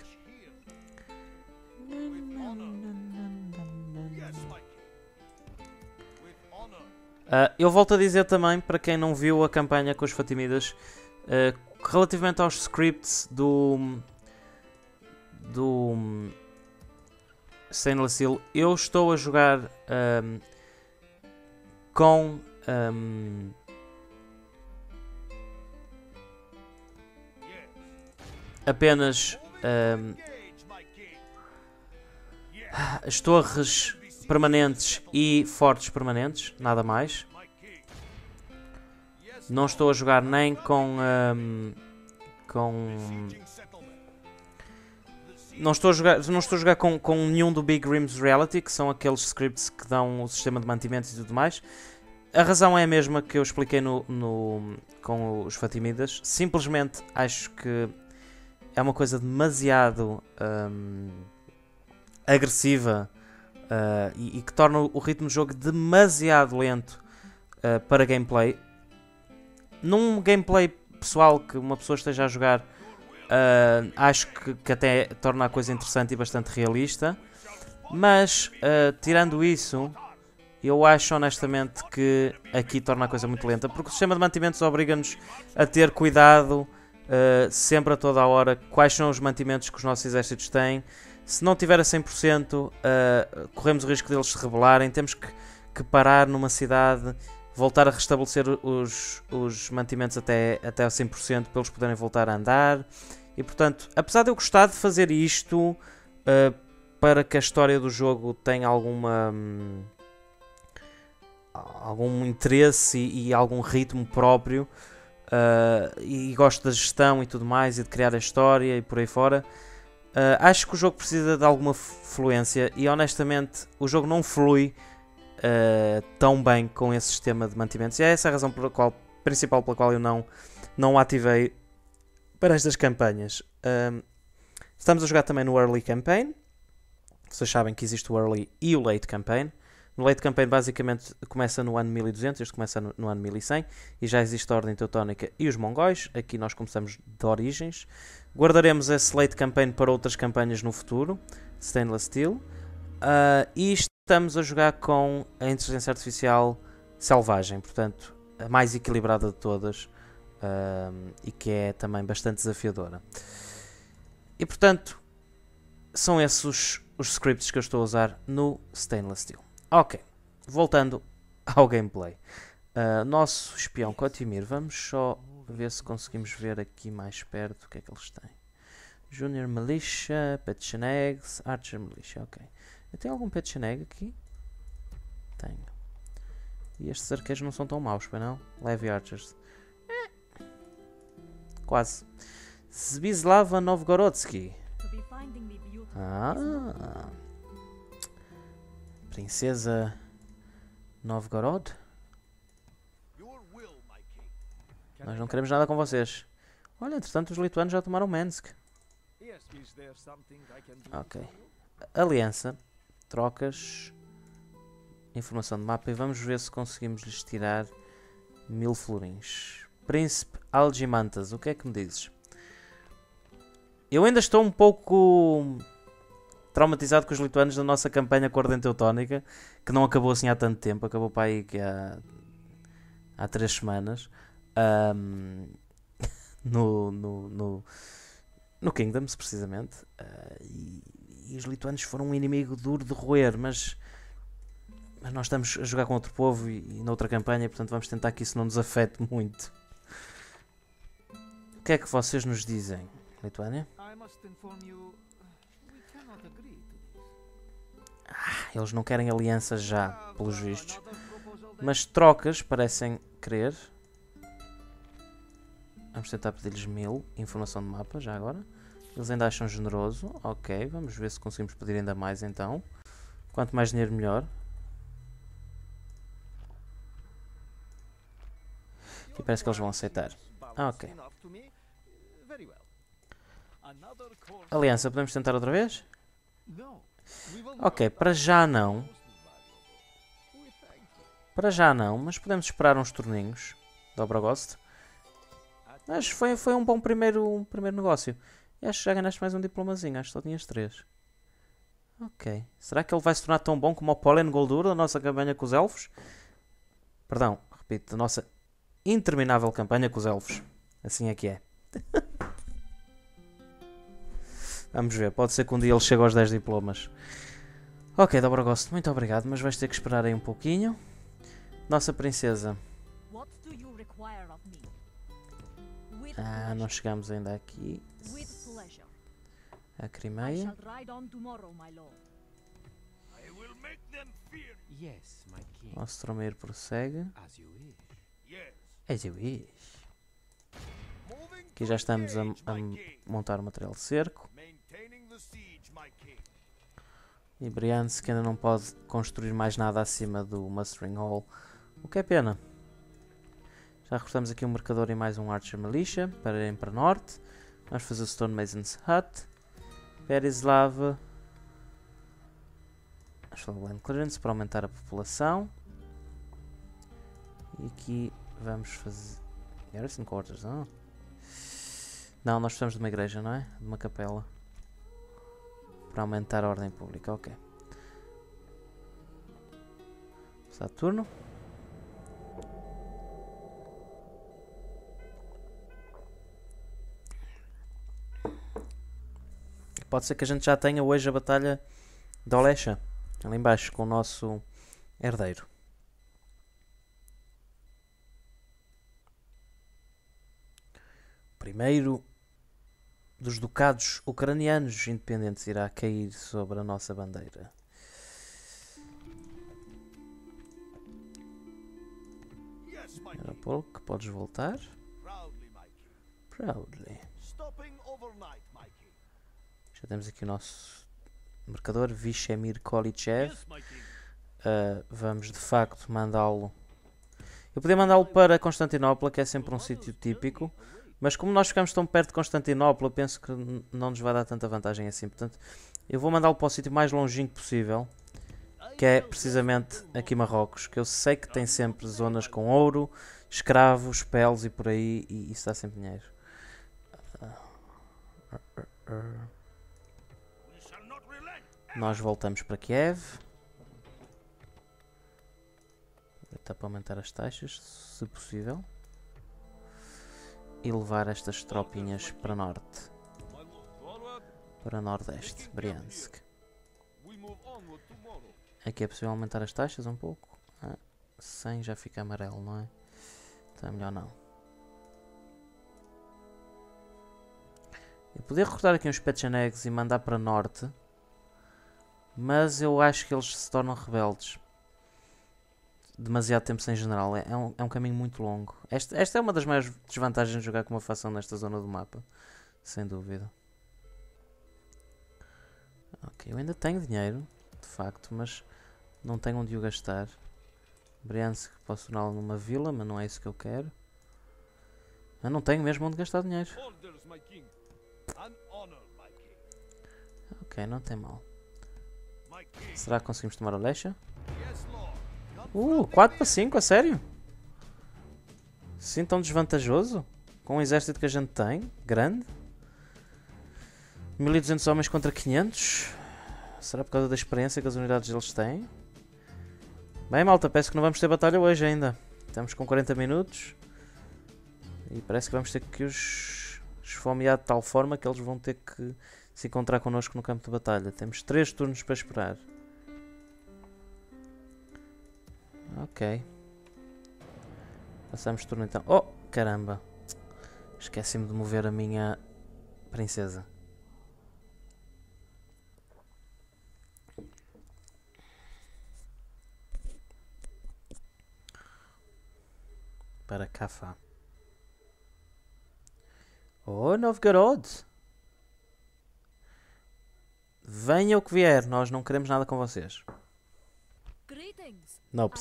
Uh, eu volto a dizer também, para quem não viu a campanha com os Fatimidas, uh, relativamente aos scripts do... do... Stainless Steel, eu estou a jogar um, com... Um, apenas um, as torres permanentes e fortes permanentes, nada mais. Não estou a jogar nem com um, com não estou a jogar, não estou a jogar com, com nenhum do Big Rims Reality, que são aqueles scripts que dão o sistema de mantimentos e tudo mais. A razão é a mesma que eu expliquei no, no, com os Fatimidas. Simplesmente acho que é uma coisa demasiado um, agressiva uh, e, e que torna o ritmo do jogo demasiado lento uh, para gameplay. Num gameplay pessoal que uma pessoa esteja a jogar, uh, acho que, que até torna a coisa interessante e bastante realista. Mas, uh, tirando isso, eu acho honestamente que aqui torna a coisa muito lenta, porque o sistema de mantimentos obriga-nos a ter cuidado Uh, sempre a toda a hora quais são os mantimentos que os nossos exércitos têm. Se não tiver a cem por cento, uh, corremos o risco deles se rebelarem. Temos que, que parar numa cidade, voltar a restabelecer os, os mantimentos até, até a cem por cento para eles poderem voltar a andar. E portanto, apesar de eu gostar de fazer isto uh, para que a história do jogo tenha alguma hum, algum interesse e, e algum ritmo próprio, uh, e, e gosto da gestão e tudo mais, e de criar a história e por aí fora. Uh, acho que o jogo precisa de alguma fluência e honestamente o jogo não flui uh, tão bem com esse sistema de mantimentos, e é essa a razão pela qual, principal pela qual eu não, não o ativei para estas campanhas. Uh, estamos a jogar também no Early Campaign. Vocês sabem que existe o Early e o Late Campaign. No Late Campaign basicamente começa no ano mil e duzentos, este começa no, no ano mil e cem, e já existe a Ordem Teutónica e os Mongóis. Aqui nós começamos de origens. Guardaremos esse Late Campaign para outras campanhas no futuro, Stainless Steel. Uh, e estamos a jogar com a inteligência artificial selvagem, portanto a mais equilibrada de todas, uh, e que é também bastante desafiadora. E portanto são esses os, os scripts que eu estou a usar no Stainless Steel. Ok, voltando ao gameplay. Uh, nosso espião Cotimir, vamos só ver se conseguimos ver aqui mais perto o que é que eles têm. Junior Militia, Petchen Eggs, Archer Militia, ok. Eu tenho algum Petchen Egg aqui? Tenho. E estes arqueiros não são tão maus, pois não? Levy Archers. Eh. Quase. Zbislava Novgorodsky. Ah. Princesa Novgorod? Nós não queremos nada com vocês. Olha, entretanto os lituanos já tomaram Minsk. Ok. Aliança. Trocas. Informação de mapa. E vamos ver se conseguimos lhes tirar mil florins. Príncipe Algimantas, o que é que me dizes? Eu ainda estou um pouco traumatizado com os lituanos da nossa campanha com a Ordem Teutónica, que não acabou assim há tanto tempo. Acabou para aí que há, há três semanas. Um, no, no, no, no Kingdoms, precisamente. Uh, e, e os lituanos foram um inimigo duro de roer, mas, mas nós estamos a jogar com outro povo e, e noutra campanha, portanto vamos tentar que isso não nos afete muito. O que é que vocês nos dizem, Lituânia? Ah, eles não querem aliança já, pelos vistos. Mas trocas parecem querer. Vamos tentar pedir-lhes mil. Informação de mapa, já agora. Eles ainda acham generoso. Ok, vamos ver se conseguimos pedir ainda mais então. Quanto mais dinheiro, melhor. E parece que eles vão aceitar. Ok. Aliança, podemos tentar outra vez? Ok, para já não. Para já não, mas podemos esperar uns torninhos. Dobrogost. Mas foi, foi um bom primeiro, um primeiro negócio. E acho que já ganhaste mais um diplomazinho. Acho que só tinhas três. Ok. Será que ele vai se tornar tão bom como o Pollen Goldur da nossa campanha com os elfos? Perdão, repito, da nossa interminável campanha com os elfos. Assim é que é. Vamos ver, pode ser que um dia ele chegue aos dez diplomas. Ok, Dobrogost, muito obrigado, mas vais ter que esperar aí um pouquinho. Nossa princesa. Ah, não chegamos ainda aqui. A Crimeia. Nosso tromeiro prossegue. As you wish. Aqui já estamos a, a montar o material de cerco. E Briansk ainda não pode construir mais nada acima do Mustering Hall, o que é pena. Já recrutamos aqui um mercador e mais um Archer Militia para irem para norte. Vamos fazer o Stone Mason's Hut. Perislav. Vamos fazer o Land Clearance para aumentar a população. E aqui vamos fazer Garrison Quarters, não? Não, nós precisamos de uma igreja, não é? De uma capela. Para aumentar a ordem pública, ok. Saturno. Pode ser que a gente já tenha hoje a batalha de Olesha, ali embaixo, com o nosso herdeiro. Primeiro dos ducados ucranianos independentes irá cair sobre a nossa bandeira. Yaropolk, podes voltar. Proudly. Já temos aqui o nosso marcador, Vishemir Kolichev. Uh, vamos de facto mandá-lo. Eu podia mandá-lo para Constantinopla, que é sempre um sítio típico, mas como nós ficamos tão perto de Constantinopla, penso que não nos vai dar tanta vantagem assim. Portanto, eu vou mandá-lo para o sítio mais longínquo possível, que é precisamente aqui Marrocos, que eu sei que tem sempre zonas com ouro, escravos, peles e por aí, e isso dá sempre dinheiro. Nós voltamos para Kiev. Está para aumentar as taxas, se possível. E levar estas tropinhas para norte. Para nordeste, Briansk. Aqui é possível aumentar as taxas um pouco. Ah, cem já fica amarelo, não é? Então é melhor não. Eu podia recrutar aqui uns Pechenegs e mandar para norte. Mas eu acho que eles se tornam rebeldes. Demasiado tempo sem general. É, é, um, é um caminho muito longo. Esta, esta é uma das maiores desvantagens de jogar com uma facção nesta zona do mapa. Sem dúvida. Ok, eu ainda tenho dinheiro, de facto, mas não tenho onde o gastar. Briansk posso torná-lo numa vila, mas não é isso que eu quero. Eu não tenho mesmo onde gastar dinheiro. Ok, não tem mal. Será que conseguimos tomar a Lesha? Uh, quatro para cinco, a sério? Sim, tão desvantajoso? Com o exército que a gente tem, grande. mil e duzentos homens contra quinhentos. Será por causa da experiência que as unidades deles têm? Bem, malta, parece que não vamos ter batalha hoje ainda. Estamos com quarenta minutos. E parece que vamos ter que os esfomear de tal forma que eles vão ter que se encontrar connosco no campo de batalha. Temos três turnos para esperar. Ok. Passamos turno então. Oh, caramba. Esqueci-me de mover a minha princesa. Para Kafá. Oh, Novgorod. Venha o que vier, nós não queremos nada com vocês. Nope.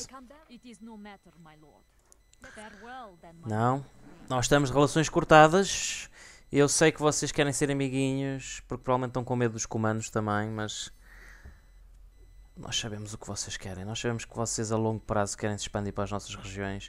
Não, nós estamos de relações cortadas. Eu sei que vocês querem ser amiguinhos, porque provavelmente estão com medo dos comandos também, mas nós sabemos o que vocês querem. Nós sabemos que vocês a longo prazo querem se expandir para as nossas regiões.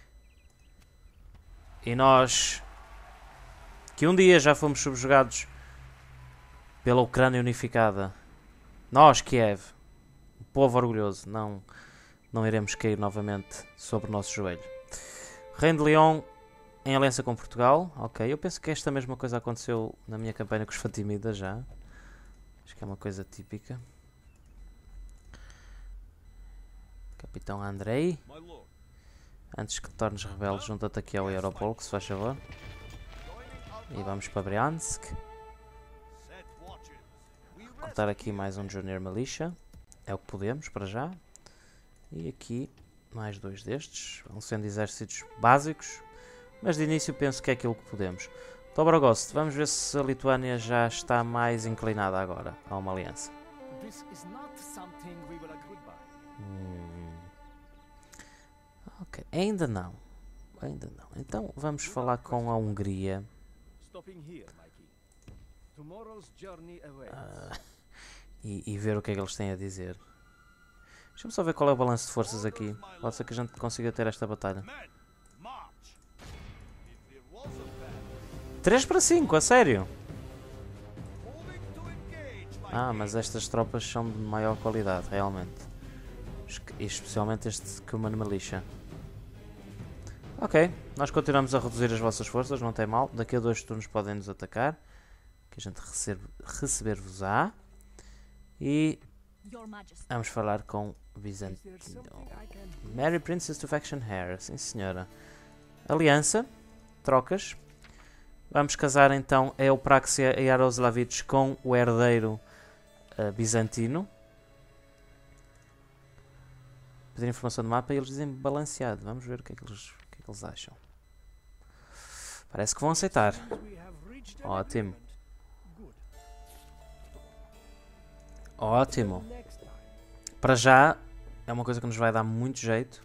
E nós, que um dia já fomos subjugados pela Ucrânia unificada, nós, Kiev, o povo orgulhoso, não, não iremos cair novamente sobre o nosso joelho. Reino de Leão em aliança com Portugal. Ok, eu penso que esta mesma coisa aconteceu na minha campanha com os Fatimidas já. Acho que é uma coisa típica. Capitão Andrei. Antes que te tornes rebelde, junta-te aqui ao Yaropolk, se faz favor. E vamos para Briansk. Cortar aqui mais um Junior Militia. É o que podemos para já. E aqui mais dois destes. Vão sendo exércitos básicos. Mas de início penso que é aquilo que podemos. Dobrogost, vamos ver se a Lituânia já está mais inclinada agora a uma aliança. Hum. Ok, ainda não. Ainda não. Então vamos falar com a Hungria. Uh, e, e ver o que é que eles têm a dizer. Deixa-me só ver qual é o balanço de forças aqui. Pode ser que a gente consiga ter esta batalha. três para cinco, a sério? Ah, mas estas tropas são de maior qualidade, realmente. Especialmente este Cuman Militia. Ok, nós continuamos a reduzir as vossas forças, não tem mal. Daqui a dois turnos podem nos atacar. Que a gente receber-vos-á. E vamos falar com Bizantino. Mary Princess to Faction Hair, sim senhora. Aliança, trocas. Vamos casar então a Eupráxia Yaroslavich com o herdeiro uh, bizantino. Pedir informação do mapa e eles dizem balanceado. Vamos ver o que é que eles, o que é que eles acham. Parece que vão aceitar. Ótimo. Ótimo. Para já é uma coisa que nos vai dar muito jeito.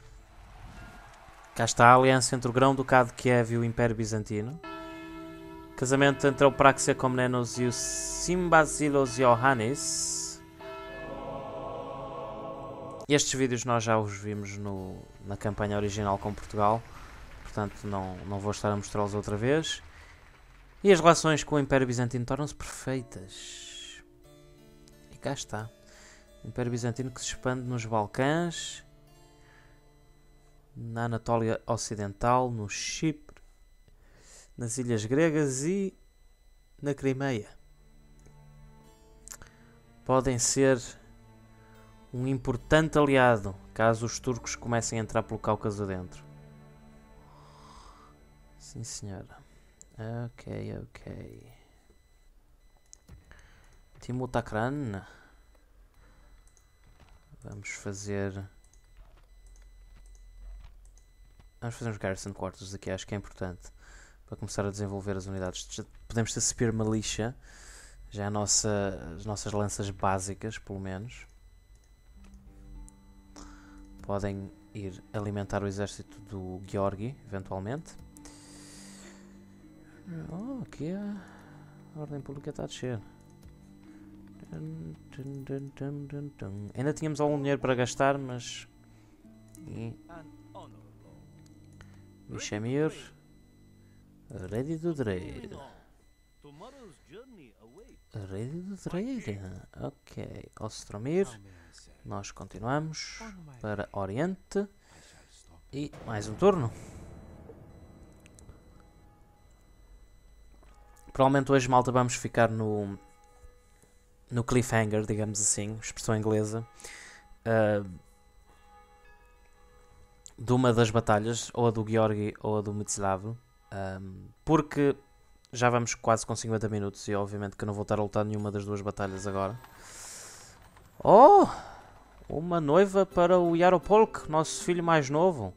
Cá está a aliança entre o Grão-Ducado de Kiev e o Império Bizantino. Casamento entre a Eupráxia Komnenos e o Symbasilos Iohannis. Estes vídeos nós já os vimos no, na campanha original com Portugal. Portanto não, não vou estar a mostrá-los outra vez. E as relações com o Império Bizantino tornam-se perfeitas. E cá está. O Império Bizantino que se expande nos Balcãs, na Anatólia Ocidental, no Chipre, nas Ilhas Gregas e na Crimeia. Podem ser um importante aliado caso os turcos comecem a entrar pelo Cáucaso adentro. Sim, senhora. Ok, ok. Timutakran. Vamos fazer... Vamos fazer uns Garrison Quarters aqui, acho que é importante. Para começar a desenvolver as unidades. Podemos ter Spear Militia. Já é a nossa, as nossas lanças básicas, pelo menos. Podem ir alimentar o exército do Georgi, eventualmente. Oh, aqui a ordem pública está a descer. Ainda tínhamos algum dinheiro para gastar, mas... E... Vishamir. Ready to trade. Ready to trade. Ok. Ostromir. Nós continuamos para Oriente. E mais um turno. Provavelmente hoje, malta, vamos ficar no... no cliffhanger, digamos assim, expressão inglesa, uh, de uma das batalhas, ou a do Georgi ou a do Mstislav, um, porque já vamos quase com cinquenta minutos e obviamente que eu não vou estar a lutar nenhuma das duas batalhas agora. Oh! Uma noiva para o Yaropolk, nosso filho mais novo.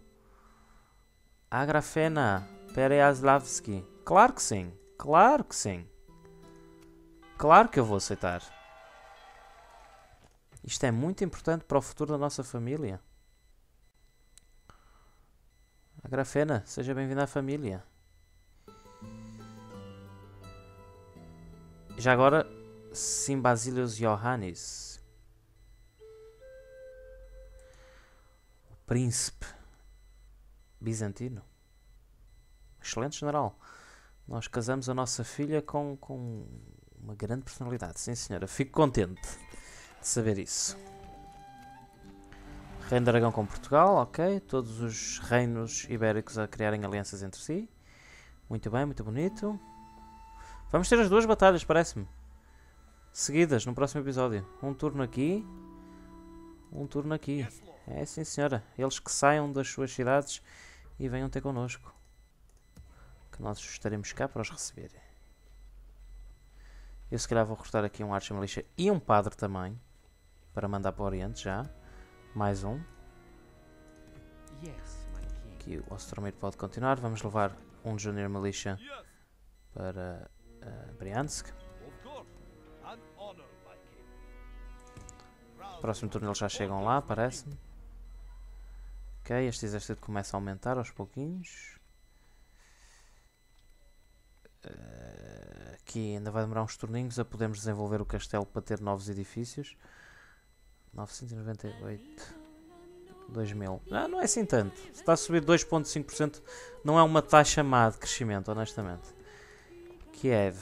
Agrafena Pereaslavski. Claro que sim, claro que sim. Claro que eu vou aceitar. Isto é muito importante para o futuro da nossa família. Agrafena, seja bem-vinda à família. Já agora, Symbasilos Iohannis. O príncipe bizantino. Excelente general. Nós casamos a nossa filha com, com uma grande personalidade. Sim, senhora. Fico contente de saber isso. Reino de Aragão com Portugal, ok. Todos os reinos ibéricos a criarem alianças entre si. Muito bem, muito bonito. Vamos ter as duas batalhas, parece-me. Seguidas, no próximo episódio. Um turno aqui. Um turno aqui. É, sim, senhora. Eles que saiam das suas cidades e venham ter connosco. Que nós estaremos cá para os receber. Eu se calhar vou recrutar aqui um archer-militia e um padre também. Para mandar para o Oriente já. Mais um. Aqui o Ostromir pode continuar. Vamos levar um Junior Militia para uh, Briansk. Próximo turno eles já chegam lá, parece-me. Ok, este exército começa a aumentar aos pouquinhos. Uh, aqui ainda vai demorar uns turninhos a podermos desenvolver o castelo para ter novos edifícios. novecentos e noventa e oito. dois mil. Ah, não é assim tanto. Se está a subir dois vírgula cinco por cento, não é uma taxa má de crescimento, honestamente. Kiev.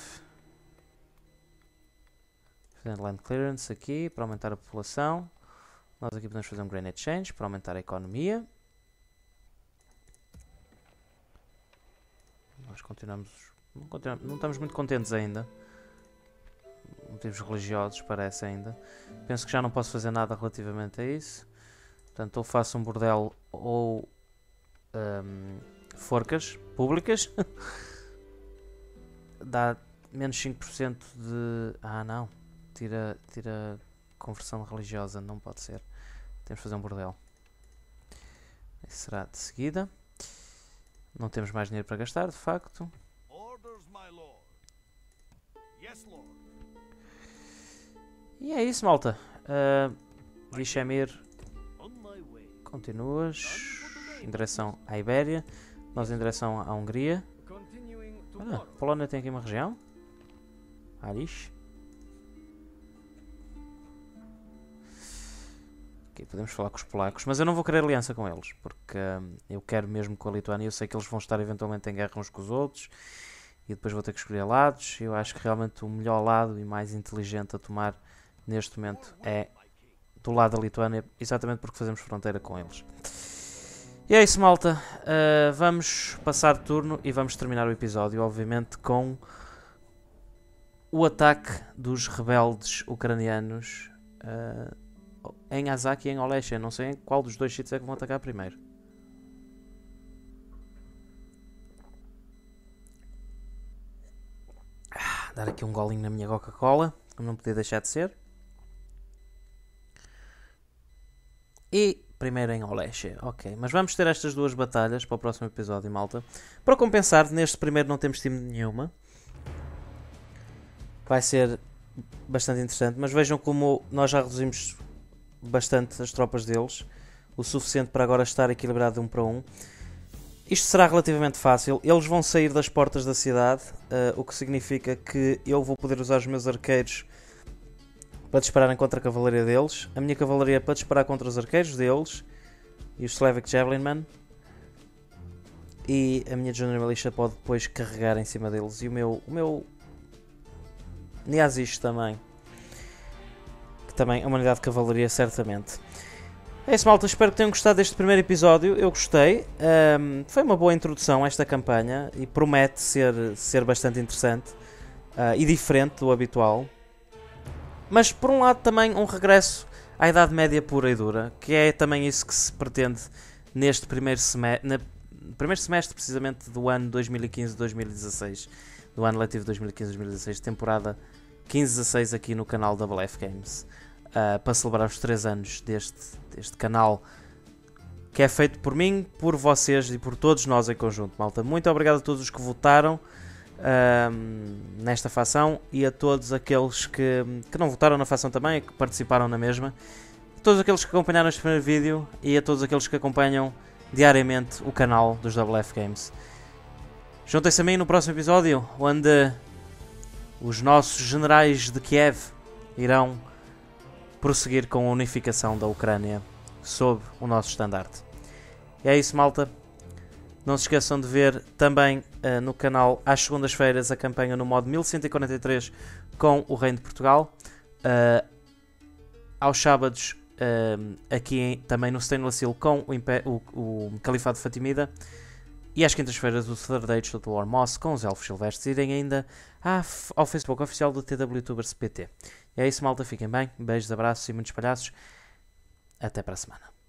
Fazendo land clearance aqui para aumentar a população. Nós aqui podemos fazer um grain exchange para aumentar a economia. Nós continuamos não, continuamos... não estamos muito contentes ainda. Motivos religiosos, parece ainda. Penso que já não posso fazer nada relativamente a isso. Portanto, ou faço um bordel ou um, forcas públicas. dá menos cinco por cento de... Ah, não. Tira, tira conversão religiosa. Não pode ser. Temos de fazer um bordel. Isso será de seguida. Não temos mais dinheiro para gastar, de facto. E é isso, malta. Uh, Vishemir, continuas em direção à Ibéria. Nós em direção à Hungria. Ah, a Polónia tem aqui uma região. Arish. Ok, podemos falar com os polacos, mas eu não vou querer aliança com eles, porque um, eu quero mesmo com a Lituânia. Eu sei que eles vão estar eventualmente em guerra uns com os outros e depois vou ter que escolher lados. Eu acho que realmente o melhor lado e mais inteligente a tomar neste momento é do lado da Lituânia, exatamente porque fazemos fronteira com eles. E é isso, malta. Uh, vamos passar de turno e vamos terminar o episódio, obviamente, com o ataque dos rebeldes ucranianos uh, em Azak e em Olesha. Não sei em qual dos dois sítios é que vão atacar primeiro. Ah, dar aqui um golinho na minha Coca-Cola, como não podia deixar de ser. E primeiro em Olesha, ok. Mas vamos ter estas duas batalhas para o próximo episódio, malta. Para compensar, neste primeiro não temos time nenhuma. Vai ser bastante interessante. Mas vejam como nós já reduzimos bastante as tropas deles. O suficiente para agora estar equilibrado de um para um. Isto será relativamente fácil. Eles vão sair das portas da cidade. Uh, o que significa que eu vou poder usar os meus arqueiros para dispararem contra a cavalaria deles, a minha cavalaria para disparar contra os arqueiros deles e os Slavic Javelinmen, e a minha Junior Militia pode depois carregar em cima deles, e o meu, o meu Niazish também, que também é uma unidade de cavalaria certamente. É isso, malta, espero que tenham gostado deste primeiro episódio. Eu gostei, um, foi uma boa introdução a esta campanha e promete ser, ser bastante interessante uh, e diferente do habitual. Mas, por um lado, também um regresso à Idade Média pura e dura, que é também isso que se pretende neste primeiro semestre, no primeiro semestre, precisamente, do ano dois mil e quinze dois mil e dezasseis, do ano letivo dois mil e quinze dois mil e dezasseis, temporada quinze dezasseis aqui no canal Double F Games, uh, para celebrar os três anos deste, deste canal, que é feito por mim, por vocês e por todos nós em conjunto, malta. Muito obrigado a todos os que votaram Um, nesta facção e a todos aqueles que, que não votaram na facção também, que participaram na mesma, a todos aqueles que acompanharam este primeiro vídeo e a todos aqueles que acompanham diariamente o canal dos Double F Games. Juntem-se a mim no próximo episódio, onde os nossos generais de Kiev irão prosseguir com a unificação da Ucrânia sob o nosso estandarte. E é isso, malta. Não se esqueçam de ver também uh, no canal às segundas-feiras a campanha no modo mil cento e quarenta e três com o Reino de Portugal. Uh, aos sábados uh, aqui em, também no Stainless Steel com o, Impé o, o Califado Fatimida. E às quintas-feiras o Third Age do War Moss com os Elfos Silvestres. Irem ainda à, ao Facebook oficial do T W Tubers P T. E é isso, malta. Fiquem bem. Beijos, abraços e muitos palhaços. Até para a semana.